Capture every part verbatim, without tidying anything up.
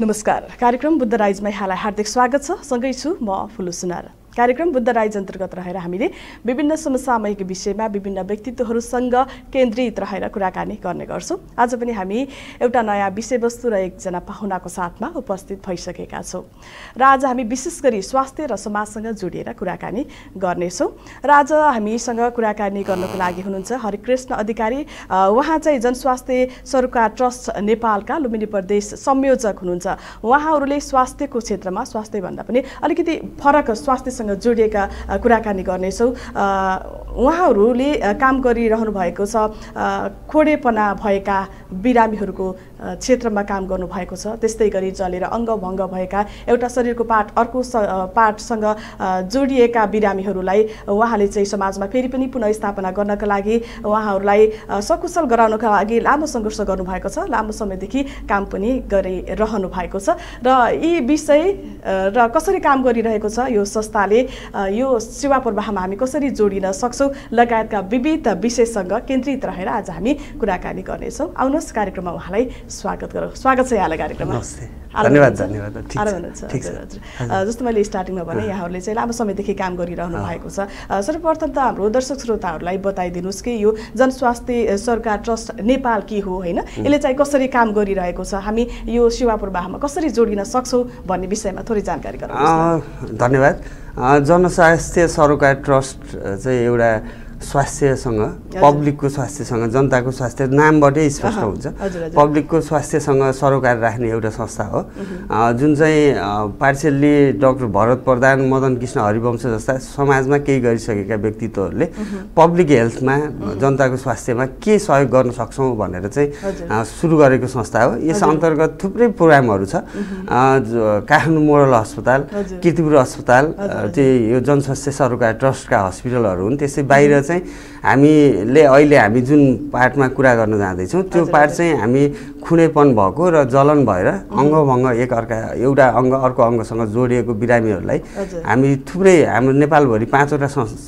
नमस्कार। कार्यक्रम बुद्ध राइजमा यहाँलाई हार्दिक स्वागत छ। सँगै छु म फुलु सुनार। कार्यक्रम बुद्ध राइज अन्तर्गत रहेर हामीले विभिन्न समसामयिक विषयमा विभिन्न व्यक्तित्वहरूसँग केन्द्रित रहेर कुराकानी गर्ने गर्छौँ। आज पनि हामी एउटा नयाँ विषयवस्तु र एकजना पाहुनाको साथमा उपस्थित भइसकेका छौँ र आज हामी विशेष गरी स्वास्थ्य र समाजसँग जोडिएर कुराकानी गर्नेछौँ र आज हामीसँग कुराकानी गर्नको लागि हुनुहुन्छ हरिकृष्ण अधिकारी। उहाँ चाहिँ जनस्वास्थ्य सरकार ट्रस्ट नेपालका लुम्बिनी प्रदेश संयोजक हुनुहुन्छ। उहाँहरूले स्वास्थ्यको क्षेत्रमा स्वास्थ्यभन्दा पनि अलिकति फरक स्वास्थ्य जोडिएका कुराकानी गर्नेछौँ। उहाँहरूले काम गरिरहनु भएको छ खोडेपना भएका बिरामीहरूको क्षेत्रमा काम गर्नुभएको छ। त्यस्तै गरी जलेर अङ्गभङ्ग भएका एउटा शरीरको पार्ट अर्को पार्टसँग जोडिएका बिरामीहरूलाई उहाँले चाहिँ समाजमा फेरि पनि पुनर्स्थापना गर्नका लागि उहाँहरूलाई सकुशल गराउनका लागि लामो सङ्घर्ष गर्नुभएको छ। लामो समयदेखि काम पनि गरिरहनु भएको छ र यी विषय र कसरी काम गरिरहेको छ यो संस्थाले यो सेवा प्रवाहमा हामी कसरी जोडिन सक्छौँ लगायतका विविध विषयसँग केन्द्रित रहेर आज हामी कुराकानी गर्नेछौँ। आउनुहोस् कार्यक्रममा उहाँलाई स्वागत गरौँ। स्वागत छ यहाँलाई कार्यक्रममा। धन्यवाद धन्यवाद। जस्तो मैले स्टार्टिङमा भने यहाँहरूले चाहिँ लामो समयदेखि काम गरिरहनु भएको छ। सर्वप्रथम त हाम्रो दर्शक श्रोताहरूलाई बताइदिनुहोस् कि यो जनस्वास्थ्य सरकार ट्रस्ट नेपाल के हो, होइन, यसले चाहिँ कसरी काम गरिरहेको छ, हामी यो सेवा प्रवाहमा कसरी जोडिन सक्छौँ भन्ने विषयमा थोरै जानकारी गराउनुहोस्। धन्यवाद। जनस्वास्थ्य सरकार ट्रस्ट चाहिँ एउटा स्वास्थ्यसँग पब्लिकको स्वास्थ्यसँग जनताको स्वास्थ्य नामबाटै स्पष्ट हुन्छ। पब्लिकको स्वास्थ्यसँग सरोकार राख्ने एउटा संस्था हो जुन चाहिँ पार्सियल्ली डाक्टर भरत प्रधान मदन कृष्ण हरिवंश जस्ता समाजमा केही गरिसकेका व्यक्तित्वहरूले पब्लिक हेल्थमा जनताको स्वास्थ्यमा के सहयोग गर्न सक्छौँ भनेर चाहिँ सुरु गरेको संस्था हो। यस अन्तर्गत थुप्रै प्रोग्रामहरू छ। काठमाडौँ मोडल अस्पताल, कीर्तिपुर अस्पताल चाहिँ यो जनस्वास्थ्य सरकार ट्रस्टका हस्पिटलहरू हुन्। त्यसै बाहिर हामीले अहिले हामी जुन पार्टमा कुरा गर्न जाँदैछौँ त्यो पार्ट चाहिँ हामी खुनेपन भएको र जलन भएर अङ्गभङ्ग एक अर्का एउटा अङ्ग अर्को अङ्गसँग जोडिएको बिरामीहरूलाई हामी थुप्रै हाम्रो नेपालभरि पाँचवटा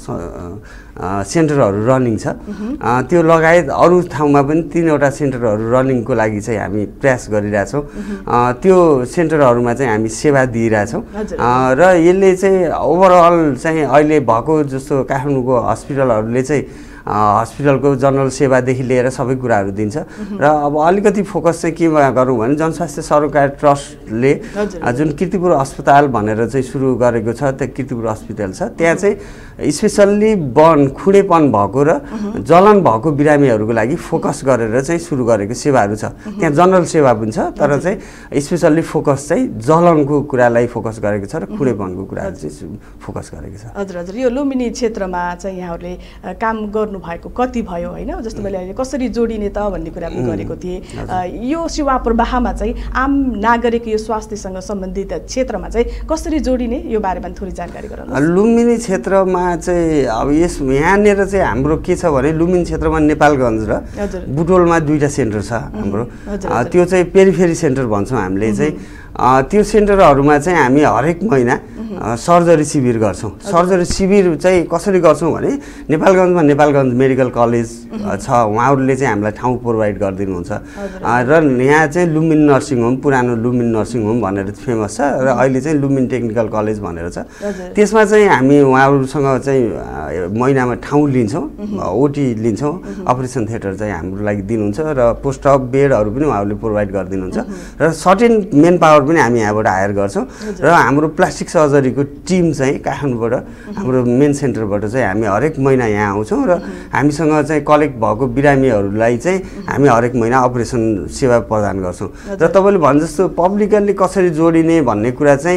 सेन्टरहरू रनिङ छ। त्यो लगायत अरू ठाउँमा पनि तिनवटा सेन्टरहरू रनिङको लागि चाहिँ हामी प्रयास गरिरहेछौँ। त्यो सेन्टरहरूमा चाहिँ हामी सेवा दिइरहेछौँ र यसले चाहिँ ओभरअल चाहिँ अहिले भएको जस्तो काठमाडौँको हस्पिटलहरूले चाहिँ हस्पिटलको जनरल सेवादेखि लिएर सबै कुराहरू दिन्छ र अब अलिकति फोकस चाहिँ के गरौँ भने जनस्वास्थ्य सरकार ट्रस्टले जुन कीर्तिपुर अस्पताल भनेर चाहिँ सुरु गरेको छ त्यो कीर्तिपुर अस्पताल छ त्यहाँ चाहिँ स्पेसल्ली बर्न खुडेपन भएको र जलन भएको बिरामीहरूको लागि फोकस गरेर चाहिँ सुरु गरेको सेवाहरू छ। त्यहाँ जनरल सेवा पनि छ तर चाहिँ स्पेसल्ली फोकस चाहिँ जलनको कुरालाई फोकस गरेको छ र खुडेपनको कुराहरू चाहिँ फोकस गरेको छ। हजुर हजुर। यो लुम्बिनी क्षेत्रमा चाहिँ यहाँहरूले काम गर्नु भएको कति भयो, होइन, जस्तो मैले अहिले कसरी जोडिने त भन्ने कुरा पनि गरेको थिएँ। यो सेवा प्रवाहमा चाहिँ आम नागरिक यो स्वास्थ्यसँग सम्बन्धित क्षेत्रमा चाहिँ कसरी जोडिने यो बारेमा थोरै जानकारी गराउनु। लुम्बिनी क्षेत्रमा चाहिँ अब यस यहाँनिर चाहिँ हाम्रो के छ भने लुम्बिनी क्षेत्रमा नेपालगञ्ज र बुटोलमा दुईवटा सेन्टर छ हाम्रो। त्यो चाहिँ पेरिफेरी सेन्टर भन्छौँ हामीले चाहिँ। त्यो सेन्टरहरूमा चाहिँ हामी हरेक महिना सर्जरी शिविर गर्छौँ। सर्जरी शिविर चाहिँ कसरी गर्छौँ भने नेपालगञ्जमा नेपालगञ्ज मेडिकल कलेज छ, उहाँहरूले चाहिँ हामीलाई ठाउँ प्रोभाइड गरिदिनुहुन्छ र यहाँ चाहिँ लुम्बिनी नर्सिङ होम, पुरानो लुम्बिनी नर्सिङ होम भनेर फेमस छ र अहिले चाहिँ लुम्बिनी टेक्निकल कलेज भनेर छ। त्यसमा चाहिँ हामी उहाँहरूसँग चाहिँ महिनामा ठाउँ लिन्छौँ, ओटी लिन्छौँ, अपरेसन थिएटर चाहिँ हाम्रो लागि दिनुहुन्छ र पोस्ट अप बेडहरू पनि उहाँहरूले प्रोभाइड गरिदिनुहुन्छ र सर्टेन मेन पावर पनि हामी यहाँबाट हायर गर्छौँ र हाम्रो प्लास्टिक सर्जरीको टिम चाहिँ काठमाडौँबाट हाम्रो मेन सेन्टरबाट चाहिँ हामी हरेक महिना यहाँ आउँछौँ र हामीसँग चाहिँ कलेक्ट भएको बिरामीहरूलाई चाहिँ हामी हरेक महिना अपरेसन सेवा प्रदान गर्छौँ। र तपाईँले भने जस्तो पब्लिकली कसरी जोडिने भन्ने कुरा चाहिँ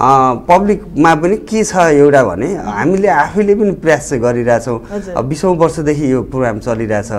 पब्लिकमा पनि के छ एउटा भने हामीले आफैले पनि प्रयास चाहिँ गरिरहेछौँ। बिसौँ वर्षदेखि यो प्रोग्राम चलिरहेछ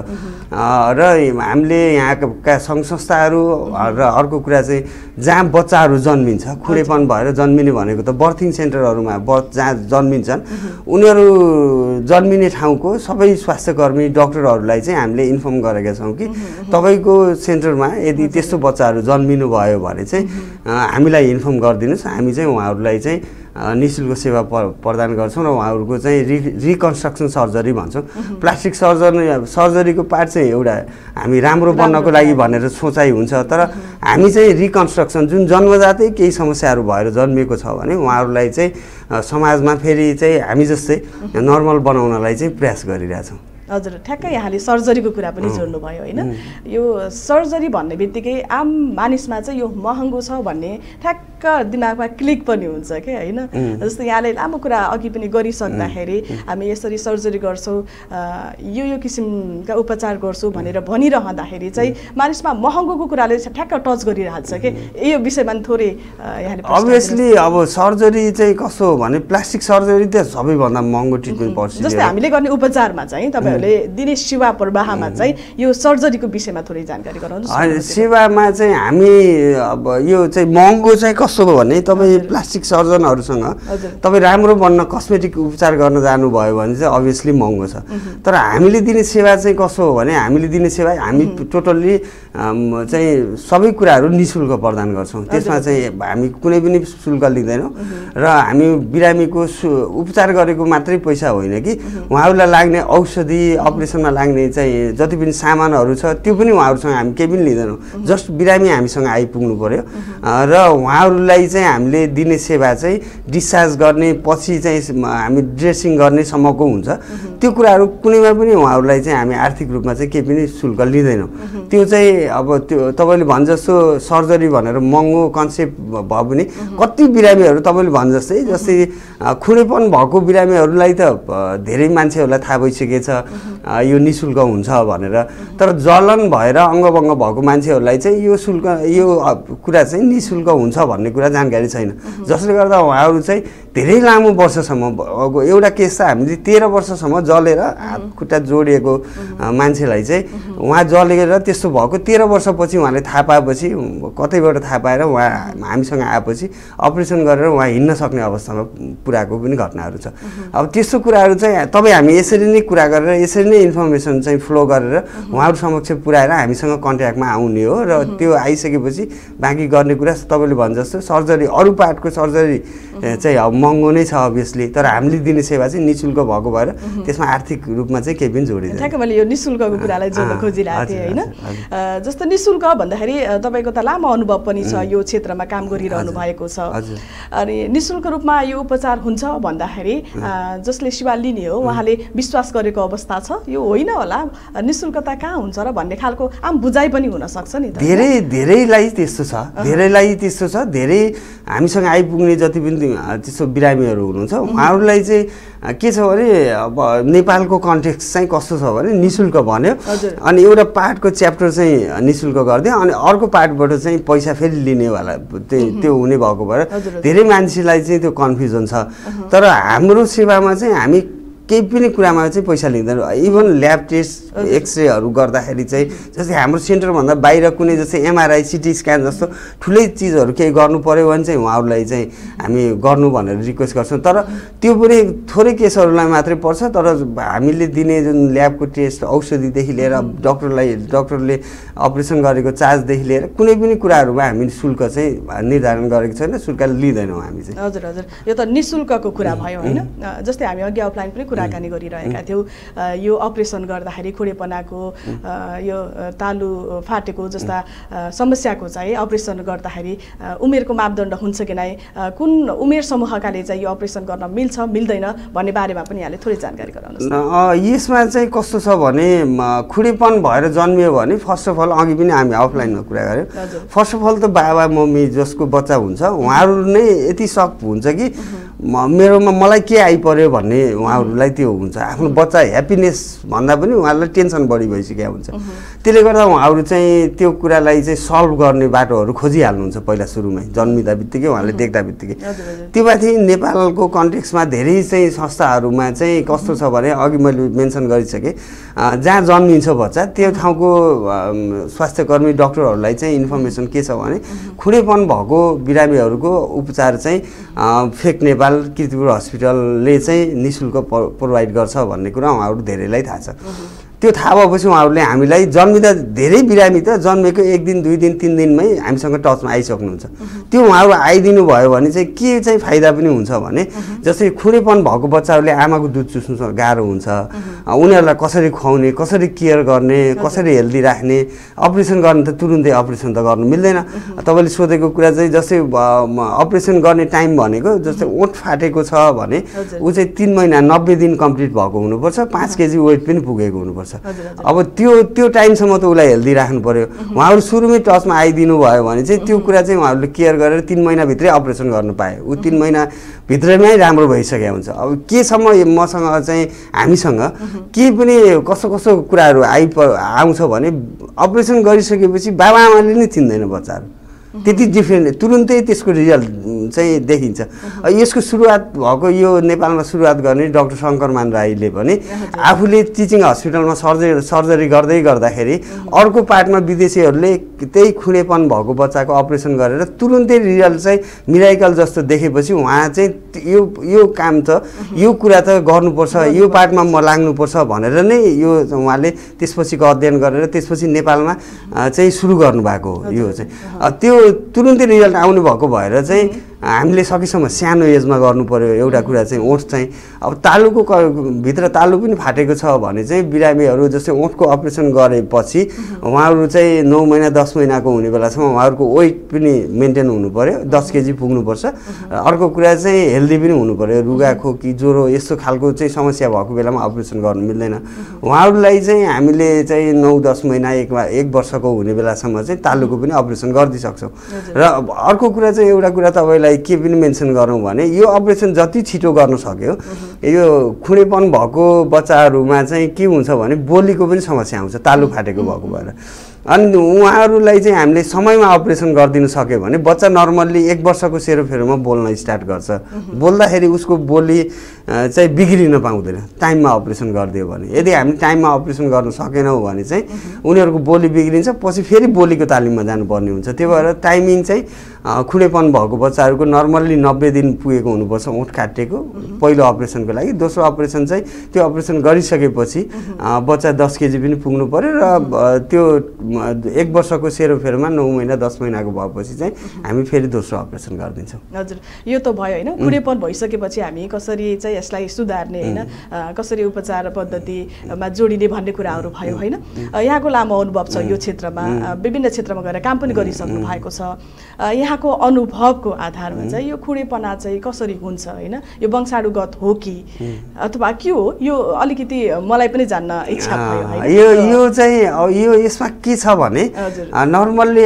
र हामीले यहाँका सङ्घ संस्थाहरू र अर्को कुरा चाहिँ जहाँ बच्चाहरू जन्मिन्छ खुडेपन भएर जन्मिने भनेको त बर्थिङ सेन्टरहरूमा बर्थ जहाँ जन्मिन्छन् उनीहरू जन्मिने ठाउँको सबै स्वास्थ्यकर्मी डाक्टरहरूलाई चाहिँ हामीले इन्फर्म गरेका छौँ कि तपाईँको सेन्टरमा यदि त्यस्तो बच्चाहरू जन्मिनु भयो भने चाहिँ हामीलाई इन्फर्म गरिदिनुहोस्, हामी चाहिँ उहाँहरूलाई चाहिँ निःशुल्क सेवा प्रदान गर्छौँ र उहाँहरूको चाहिँ रि रिकन्स्ट्रक्सन सर्जरी भन्छौँ। प्लास्टिक सर्जरी सर्जरीको पार्ट चाहिँ एउटा हामी राम्रो बन्नको लागि भनेर सोचाइ हुन्छ, तर हामी चाहिँ रिकन्स्ट्रक्सन जुन जन्मजातै केही समस्याहरू भएर जन्मिएको छ भने उहाँहरूलाई चाहिँ समाजमा फेरि चाहिँ हामी जस्तै नर्मल बनाउनलाई चाहिँ प्रयास गरिरहेछौँ। हजुर, ठ्याक्कै यहाँले सर्जरीको कुरा पनि जोड्नुभयो होइन। यो सर्जरी भन्ने बित्तिकै आम मानिसमा चाहिँ यो महँगो छ भन्ने ठ्याक्क दिमागमा क्लिक पनि हुन्छ कि होइन। जस्तो यहाँले लामो कुरा अघि पनि गरिसक्दाखेरि हामी यसरी सर्जरी गर्छौँ, यो यो किसिमका उपचार गर्छौँ भनेर भनिरहँदाखेरि चाहिँ मानिसमा महँगोको कुराले ठ्याक्क टच गरिरहेछ कि यो विषयमा थोरै यहाँले अभियसली अब सर्जरी चाहिँ कस्तो हो भने प्लास्टिक सर्जरी त सबैभन्दा महँगो ट्रिटमेन्ट पर्छ। जस्तै हामीले गर्ने उपचारमा चाहिँ तपाईँ दिने सेवा प्रवाहमा चाहिँ यो सर्जरीको विषयमा थोरै जानकारी गराउनुहोस्। सेवामा चाहिँ हामी अब यो चाहिँ महँगो चाहिँ कस्तो हो भने तपाईँ प्लास्टिक सर्जनहरूसँग तपाईँ राम्रो बन्न कस्मेटिक उपचार गर्न जानुभयो भने चाहिँ अभियसली महँगो छ, तर हामीले दिने सेवा चाहिँ कस्तो हो भने हामीले दिने सेवा हामी टोटल्ली चाहिँ सबै कुराहरू निःशुल्क प्रदान गर्छौँ। त्यसमा चाहिँ हामी कुनै पनि शुल्क लिँदैनौँ र हामी बिरामीको उपचार गरेको मात्रै पैसा होइन कि उहाँहरूलाई लाग्ने औषधि अपरेसनमा लाग्ने चाहिँ जति पनि सामानहरू छ त्यो पनि उहाँहरूसँग हामी केही पनि लिँदैनौँ। जस्ट बिरामी हामीसँग आइपुग्नु पर्यो र उहाँहरूलाई चाहिँ हामीले दिने सेवा चाहिँ डिस्चार्ज गर्ने पछि चाहिँ हामी ड्रेसिङ गर्नेसम्मको हुन्छ। त्यो कुराहरू कुनैमा पनि उहाँहरूलाई चाहिँ हामी आर्थिक रूपमा चाहिँ केही पनि शुल्क लिँदैनौँ। त्यो चाहिँ अब त्यो तपाईँले भने जस्तो सर्जरी भनेर महँगो कन्सेप्ट भए पनि कति बिरामीहरू तपाईँले भने जस्तै जस्तै खुँडेपन भएको बिरामीहरूलाई त धेरै मान्छेहरूलाई थाहा भइसकेको छ यो निःशुल्क हुन्छ भनेर, तर जलन भएर अङ्गभङ्ग भएको मान्छेहरूलाई चाहिँ यो शुल्क यो कुरा चाहिँ निःशुल्क हुन्छ भन्ने कुरा जानकारी छैन, जसले गर्दा उहाँहरू चाहिँ धेरै लामो वर्षसम्म एउटा केस त हामीले तेह्र वर्षसम्म जलेर हात खुट्टा जोडिएको मान्छेलाई चाहिँ उहाँ जलेर त्यस्तो भएको तेह्र वर्षपछि उहाँले थाहा पाएपछि कतैबाट थाहा पाएर उहाँ हामीसँग आएपछि अपरेसन गरेर उहाँ हिँड्न सक्ने अवस्थामा पुऱ्याएको पनि घटनाहरू छ। अब त्यस्तो कुराहरू चाहिँ तपाईँ हामी यसरी नै कुरा गरेर यसरी नै इन्फर्मेसन चाहिँ फ्लो गरेर उहाँहरू समक्ष पुऱ्याएर हामीसँग कन्ट्याक्टमा आउने हो र त्यो आइसकेपछि बाँकी गर्ने कुरा तपाईँले भने जस्तो सर्जरी अरू पार्टको सर्जरी चाहिँ अब महँगो नै छ अभियसली, तर हामीले दिने सेवा चाहिँ निःशुल्क भएको भएर त्यसमा आर्थिक रूपमा चाहिँ केही पनि जोडिँदैन। ठ्याक्कै मैले यो निःशुल्कको कुरालाई जोड्न खोजिरहेको थिएँ होइन। जस्तो निःशुल्क भन्दाखेरि तपाईँको त लामो अनुभव पनि छ, यो क्षेत्रमा काम गरिरहनु भएको छ, अनि निःशुल्क रूपमा यो उपचार हुन्छ भन्दाखेरि जसले सेवा लिने हो उहाँले विश्वास गरेको अवस्था छ यो होइन होला निःशुल्कता कहाँ हुन्छ र भन्ने खालको आम बुझाइ पनि हुनसक्छ नि। धेरै धेरैलाई त्यस्तो छ, धेरैलाई त्यस्तो छ, धेरै हामीसँग आइपुग्ने जति पनि त्यस्तो बिरामीहरू हुनुहुन्छ उहाँहरूलाई चाहिँ के छ भने अब नेपालको कन्टेक्स्ट चाहिँ कस्तो छ भने निःशुल्क भन्यो अनि एउटा पार्टको च्याप्टर चाहिँ निःशुल्क गरिदियो अनि अर्को पार्टबाट चाहिँ पैसा फेरि लिनेवाला त्यो हुने भएको भएर धेरै मान्छेलाई चाहिँ त्यो कन्फ्युजन छ। तर हाम्रो सेवामा चाहिँ हामी केही पनि कुरामा चाहिँ पैसा लिँदैन। इभन ल्याब टेस्ट एक्सरेहरू गर्दाखेरि चाहिँ जस्तै हाम्रो सेन्टरभन्दा बाहिर कुनै जस्तै एमआरआई सिटी स्क्यान जस्तो ठुलै चिजहरू केही गर्नु पऱ्यो भने चाहिँ उहाँहरूलाई चाहिँ हामी गर्नु भनेर रिक्वेस्ट गर्छौँ, तर त्यो पनि थोरै केसहरूलाई मात्रै पर्छ। तर हामीले दिने जुन ल्याबको टेस्ट औषधिदेखि लिएर डक्टरलाई डक्टरले अपरेसन गरेको चार्जदेखि लिएर कुनै पनि कुराहरूमा हामी शुल्क चाहिँ निर्धारण गरेको छैन, शुल्क लिँदैनौँ हामी चाहिँ। हजुर हजुर, यो त निःशुल्कको कुरा भयो होइन। जस्तै हामी अघि अफलाइन पनि कुराकानी गरिरहेका थियौँ, यो अपरेसन गर्दाखेरि खुँडेपनाको यो तालु फाटेको जस्ता समस्याको चाहिँ अपरेसन गर्दाखेरि उमेरको मापदण्ड हुन्छ कि नै, कुन उमेर समूहकाले चाहिँ यो अपरेसन गर्न मिल्छ मिल्दैन भन्ने बारेमा पनि यहाँले थोरै जानकारी गराउनुहोस्। यसमा चाहिँ कस्तो छ भने खुँडेपन भएर जन्मियो भने फर्स्ट अफ अल अघि पनि हामी अफलाइनमा कुरा गऱ्यौँ, फर्स्ट अफ अल त बाबा मम्मी जसको बच्चा हुन्छ उहाँहरू नै यति सक हुन्छ कि मेरोमा मलाई के आइपर्यो भन्ने उहाँहरूलाई त्यो हुन्छ। आफ्नो बच्चा ह्याप्पिनेस भन्दा पनि उहाँहरूलाई टेन्सन बढी भइसकेको हुन्छ, त्यसले गर्दा उहाँहरू चाहिँ त्यो कुरालाई चाहिँ सल्भ गर्ने बाटोहरू खोजिहाल्नुहुन्छ पहिला सुरुमै जन्मिँदा बित्तिकै उहाँले देख्दा बित्तिकै। त्यो माथि नेपालको कन्टेक्स्टमा धेरै चाहिँ संस्थाहरूमा चाहिँ कस्तो छ भने अघि मैले मेन्सन गरिसकेँ, जहाँ जन्मिन्छ बच्चा त्यो ठाउँको स्वास्थ्यकर्मी डक्टरहरूलाई चाहिँ इन्फर्मेसन के छ भने खुँडेपन भएको बिरामीहरूको उपचार चाहिँ फेक नेपाल किर्तिपुर हस्पिटलले चाहिँ निःशुल्क प्रोभाइड गर्छ भन्ने कुरा उहाँहरू धेरैलाई थाहा छ। त्यो थाहा भएपछि उहाँहरूले हामीलाई जन्मिँदा धेरै बिरामी त जन्मेको एक दिन दुई दिन तिन दिनमै हामीसँग टचमा आइसक्नुहुन्छ। त्यो उहाँहरू आइदिनु भयो भने चाहिँ के चाहिँ फाइदा पनि हुन्छ भने जस्तै खुँडेपन भएको बच्चाहरूले आमाको दुध चुस्नु गाह्रो हुन्छ, उनीहरूलाई कसरी खुवाउने, कसरी केयर गर्ने, कसरी हेल्दी राख्ने, अपरेसन गर्ने त तुरुन्तै अपरेसन त गर्नु मिल्दैन। तपाईँले सोधेको कुरा चाहिँ जस्तै अपरेसन गर्ने टाइम भनेको जस्तै ओठ फाटेको छ भने ऊ चाहिँ तिन महिना नब्बे दिन कम्प्लिट भएको हुनुपर्छ, पाँच केजी वेट पनि पुगेको हुनुपर्छ। अब त्यो त्यो टाइमसम्म त उसलाई हेल्दी राख्नु पर्यो। उहाँहरू सुरुमै टचमा आइदिनु भयो भने चाहिँ त्यो कुरा चाहिँ उहाँहरूले केयर गरेर तिन महिनाभित्रै अपरेसन गर्नु पाए ऊ तिन महिनाभित्रमै राम्रो भइसकेको हुन्छ। अब केसम्म मसँग चाहिँ हामीसँग के पनि कस्तो कस्तो कुराहरू आइप आउँछ भने अपरेसन गरिसकेपछि बाबाआमाले नै चिन्दैन बच्चाहरू, त्यति डिफ्रेन्ट तुरुन्तै त्यसको रिजल्ट चाहिँ देखिन्छ। यसको सुरुवात भएको यो नेपालमा सुरुवात गर्ने डाक्टर शङ्करमान राईले पनि आफूले टिचिङ हस्पिटलमा सर्जरी सर्जरी गर्दै गर्दाखेरि अर्को पार्टमा विदेशीहरूले त्यही खुँडेपन भएको बच्चाको अपरेसन गरेर तुरुन्तै रिजल्ट चाहिँ मिराइकल जस्तो देखेपछि उहाँ चाहिँ यो यो काम त यो कुरा त गर्नुपर्छ, यो पार्टमा म लाग्नुपर्छ भनेर नै यो उहाँले त्यसपछिको अध्ययन गरेर त्यसपछि नेपालमा चाहिँ सुरु गर्नुभएको हो। यो चाहिँ त्यो तुरुन्तै रिजल्ट आउनु भएको भएर चाहिँ हामीले सकेसम्म सानो एजमा गर्नु पर्यो। एउटा कुरा चाहिँ ओठ चाहिँ अब तालुको भित्र तालु पनि फाटेको छ भने चाहिँ बिरामीहरू जस्तै ओठको अपरेसन गरेपछि उहाँहरू चाहिँ नौ महिना दस महिनाको हुने बेलासम्म उहाँहरूको वेट पनि मेन्टेन हुनु पर्यो, दस केजी पुग्नुपर्छ। अर्को कुरा चाहिँ हेल्दी पनि हुनु पर्यो, रुगा खोकी ज्वरो यस्तो खालको चाहिँ समस्या भएको बेलामा अपरेसन गर्नु मिल्दैन। उहाँहरूलाई चाहिँ हामीले चाहिँ नौ दस महिना एक एक वर्षको हुने बेलासम्म चाहिँ तालुको पनि अपरेसन गरिदिइसक्छौँ। र अर्को कुरा चाहिँ एउटा कुरा तपाईँलाई के पनि मेन्सन गरौँ भने यो अपरेसन जति छिटो गर्न सक्यो यो खुँडेपन भएको बच्चाहरूमा चाहिँ के हुन्छ भने बोलीको पनि समस्या आउँछ तालु फाटेको भएको भएर। अनि उहाँहरूलाई चाहिँ हामीले समयमा अपरेसन गरिदिनु सक्यो भने बच्चा नर्मल्ली एक वर्षको सेरोफेरोमा बोल्न स्टार्ट गर्छ। बोल्दाखेरि उसको बोली चाहिँ बिग्रिन पाउँदैन टाइममा अपरेसन गरिदियो भने। यदि हामी टाइममा अपरेसन गर्न सकेनौँ भने चाहिँ उनीहरूको बोली बिग्रिन्छ, पछि फेरि बोलीको तालिममा जानुपर्ने हुन्छ। त्यही भएर टाइमिङ चाहिँ खुँडेपन भएको बच्चाहरूको नर्मल्ली नब्बे दिन पुगेको हुनुपर्छ ओठ काटेको पहिलो अपरेसनको लागि। दोस्रो अपरेसन चाहिँ त्यो अपरेसन गरिसकेपछि बच्चा दस केजी पनि पुग्नु पर्यो र त्यो एक वर्षको सेरोफेरोमा नौ महिना दस महिनाको भएपछि चाहिँ हामी फेरि दोस्रो अपरेसन गरिदिन्छौँ। हजुर, यो त भयो होइन। खुँडेपन भइसकेपछि हामी कसरी चाहिँ यसलाई सुधार्ने होइन, कसरी उपचार पद्धतिमा जोडिने भन्ने कुराहरू भयो होइन। यहाँको लामो अनुभव छ यो क्षेत्रमा, विभिन्न क्षेत्रमा गएर काम पनि गरिसक्नु भएको छ। यहाँको अनुभवको आधारमा चाहिँ यो खुँडेपना चाहिँ कसरी हुन्छ होइन, यो वंशाणुगत हो कि अथवा के हो, यो अलिकति मलाई पनि जान्न इच्छा भयो होइन। यो यो चाहिँ यो यसमा के छ भने नर्मल्ली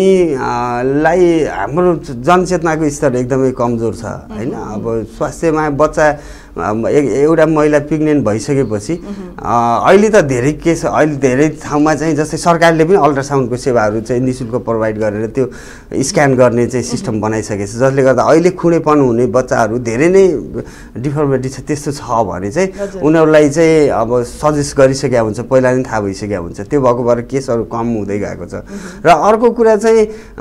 हामीलाई हाम्रो जनचेतनाको स्तर एकदमै कमजोर छ होइन। अब स्वास्थ्यमा बच्चा एउटा महिला प्रेग्नेन्ट भइसकेपछि अहिले त धेरै केस अहिले धेरै ठाउँमा चाहिँ जस्तै सरकारले पनि अल्ट्रासाउन्डको सेवाहरू चाहिँ निःशुल्क प्रोभाइड गरेर त्यो स्क्यान गर्ने चाहिँ सिस्टम बनाइसकेको छ, जसले गर्दा अहिले खुँडेपन हुने बच्चाहरू धेरै नै डिफर्मिटी छ त्यस्तो छ भने चाहिँ उनीहरूलाई चाहिँ अब सजेस्ट गरिसकेका हुन्छ, पहिला नै थाहा भइसकेका हुन्छ। त्यो भएको भएर केसहरू कम हुँदै गएको छ। र अर्को कुरा चाहिँ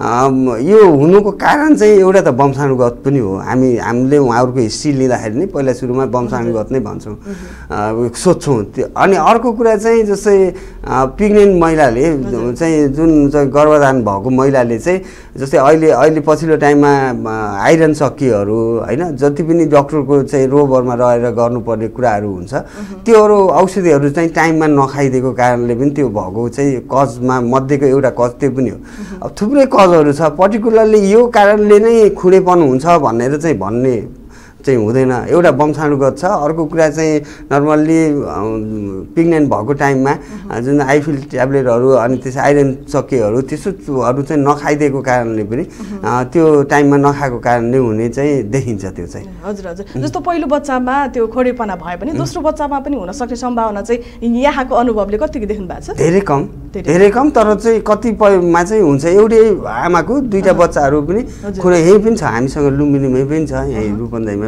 यो हुनुको कारण चाहिँ एउटा त वंशाणुगत पनि हो। हामी हामीले उहाँहरूको हिस्ट्री लिँदाखेरि नै पहिला सुरुमा वंशाणुगत नै भन्छौँ सोध्छौँ। अनि अर्को कुरा चाहिँ जस्तै प्रेग्नेन्ट महिलाले चाहिँ जुन चाहिँ गर्भधारण भएको महिलाले चाहिँ जस्तै अहिले अहिले पछिल्लो टाइममा आइरन सकिहरू होइन जति पनि डक्टरको चाहिँ रोबरमा रहेर गर्नुपर्ने कुराहरू हुन्छ त्योहरू औषधिहरू चाहिँ टाइममा नखाइदिएको कारणले पनि त्यो भएको चाहिँ कजमा मध्येको एउटा कज त्यो पनि हो। अब थुप्रै कजहरू छ, पर्टिकुलरली यो कारणले नै खुँडेपन हुन्छ भनेर चाहिँ भन्ने चाहिँ हुँदैन। एउटा वंशाणुगत छ। अर्को कुरा चाहिँ नर्मल्ली प्रेग्नेन्ट भएको टाइममा जुन आइफिल ट्याब्लेटहरू अनि त्यस आइरन सकेहरू त्यस्तोहरू चाहिँ नखाइदिएको कारणले पनि त्यो टाइममा नखाएको कारणले हुने चाहिँ देखिन्छ त्यो चाहिँ। हजुर हजुर, जस्तो पहिलो बच्चामा त्यो खुँडेपना भयो भने दोस्रो बच्चामा पनि हुन सक्ने सम्भावना चाहिँ यहाँको अनुभवले कतिको देख्नु भएको छ? धेरै कम, धेरै कम, तर चाहिँ कतिपयमा चाहिँ हुन्छ। एउटै आमाको दुईवटा बच्चाहरू पनि खुँडे यहीँ पनि छ, हामीसँग लुम्बिनीमै पनि छ, यहीँ रूपन्देहीमा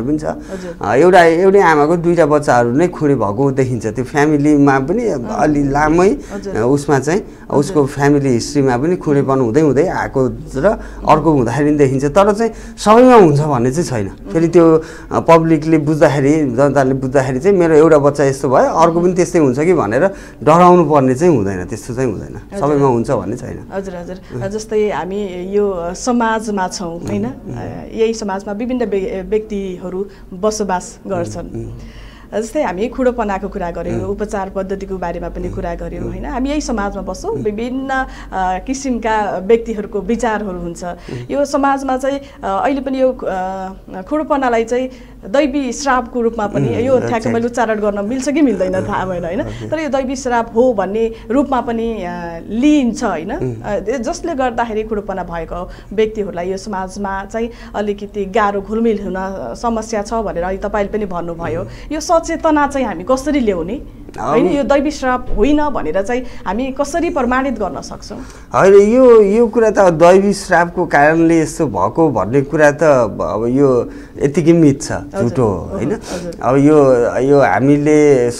पनि छ। एउटा एउटै आमाको दुईवटा बच्चाहरू नै खुँडे भएको देखिन्छ। त्यो फ्यामिलीमा पनि अलि लामै उसमा चाहिँ उसको फ्यामिली हिस्ट्रीमा पनि खुँडेपन हुँदै हुँदै आएको र अर्को हुँदाखेरि पनि देखिन्छ। तर चाहिँ सबैमा हुन्छ भन्ने चाहिँ छैन। फेरि त्यो पब्लिकले बुझ्दाखेरि जनताले बुझ्दाखेरि चाहिँ मेरो एउटा बच्चा यस्तो भयो अर्को पनि त्यस्तै हुन्छ कि भनेर डराउनु पर्ने चाहिँ हुँदैन। त्यस्तो चाहिँ हुँदैन, सबैमा हुन्छ भन्ने छैन। हजुर हजुर जस्तै हामी यो समाजमा छौँ होइन, यही समाजमा विभिन्न व्यक्तिहरू बसोबास गर्छन्। जस्तै हामी खुडोपनाको कुरा गऱ्यौँ, उपचार पद्धतिको बारेमा पनि कुरा गऱ्यौँ होइन। हामी यही समाजमा बस्छौँ, विभिन्न किसिमका व्यक्तिहरूको विचारहरू हुन्छ। यो समाजमा चाहिँ अहिले पनि यो खुडोपनालाई चाहिँ दैवी श्रापको रूपमा पनि यो ठ्याक्क मैले उच्चारण गर्न मिल्छ कि मिल्दैन थाहा भएन होइन, तर यो दैवी श्राप हो भन्ने रूपमा पनि लिइन्छ होइन। जसले गर्दाखेरि खुडोपना भएको व्यक्तिहरूलाई यो समाजमा चाहिँ अलिकति गाह्रो घुलमिल हुन समस्या छ भनेर अहिले तपाईँले पनि भन्नुभयो। यो सचेतना चाहिँ हामी कसरी ल्याउने होइन, यो दैवी श्राप होइन भनेर चाहिँ हामी कसरी प्रमाणित गर्न सक्छौँ? होइन, यो यो कुरा त दैवी श्रापको कारणले यस्तो भएको भन्ने कुरा त अब यो यतिकै मिथ छ, झुटो हो होइन। अब यो यो हामीले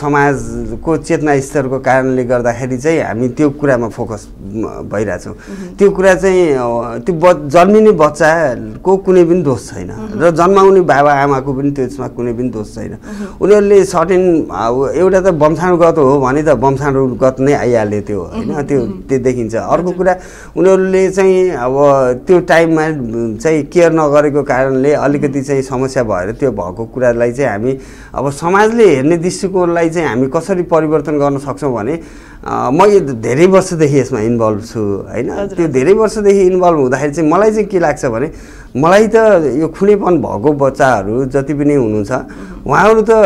समाजको चेतना स्तरको कारणले गर्दाखेरि चाहिँ हामी त्यो कुरामा फोकस भइरहेछौँ। त्यो कुरा चाहिँ त्यो ब जन्मिने बच्चाको कुनै पनि दोष छैन र जन्माउने बाबा आमाको पनि त्यसमा कुनै पनि दोष छैन। उनीहरूले सर्टेन एउटा त वंशानुगत हो भने त वंशानुगत नै आइहाल्यो त्यो होइन, त्यो त्यो देखिन्छ। अर्को कुरा उनीहरूले चाहिँ अब त्यो टाइममा चाहिँ केयर नगरेको कारणले अलिकति चाहिँ समस्या भएर त्यो भएको कुरालाई चाहिँ हामी अब समाजले हेर्ने दृष्टिकोणलाई चाहिँ हामी कसरी परिवर्तन गर्न सक्छौँ भने म धेरै वर्षदेखि यसमा इन्भल्भ छु होइन। त्यो धेरै वर्षदेखि इन्भल्भ हुँदाखेरि चाहिँ मलाई चाहिँ के लाग्छ भने मलाई त यो खुँडेपन भएको बच्चाहरू जति पनि हुनुहुन्छ उहाँहरू त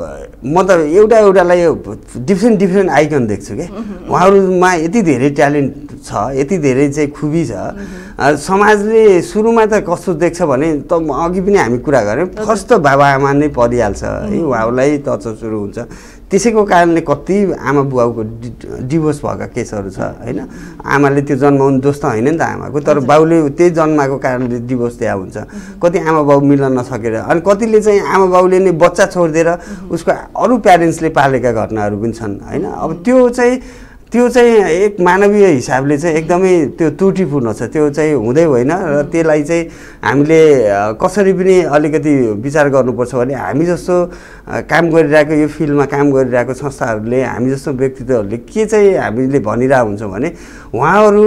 म त एउटा एउटालाई डिफ्रेन्ट डिफ्रेन्ट आइकन देख्छु क्या। उहाँहरूमा यति धेरै ट्यालेन्ट छ, यति धेरै चाहिँ खुबी छ। समाजले सुरुमा त कस्तो देख्छ भने त अघि पनि हामी कुरा गऱ्यौँ, फर्स्ट त बाबा आमा नै परिहाल्छ है, उहाँहरूलाई टच सुरु हुन्छ। त्यसैको कारणले कति आमा बुवाको डिभोर्स भएका केसहरू छ होइन। आमाले त्यो जन्माउनु दोष त होइन नि त आमाको, तर बाउले त्यही जन्माएको कारणले डिभोर्स दिया हुन्छ। कति आमा बाउ मिल्न नसकेर, अनि कतिले चाहिँ आमा बाउले नै बच्चा छोडिदिएर उसको अरू प्यारेन्ट्सले पालेका घटनाहरू पनि छन् होइन। अब त्यो चाहिँ त्यो चाहिँ एक मानवीय हिसाबले चाहिँ एकदमै त्यो त्रुटिपूर्ण छ, त्यो चाहिँ हुँदै होइन। र त्यसलाई चाहिँ हामीले कसरी पनि अलिकति विचार गर्नुपर्छ भने हामी जस्तो काम गरिरहेको यो फिल्डमा काम गरिरहेको संस्थाहरूले, हामी जस्तो व्यक्तित्वहरूले के चाहिँ हामीले भनिरहेको हुन्छौँ भने उहाँहरू